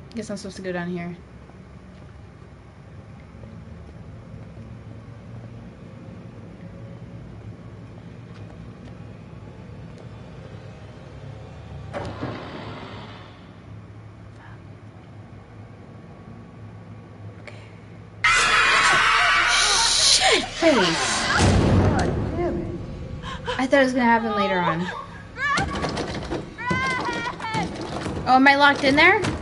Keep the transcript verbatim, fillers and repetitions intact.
Guess I'm supposed to go down here. Shit face! God damn it. I thought it was gonna happen later on. Oh, am I locked in there?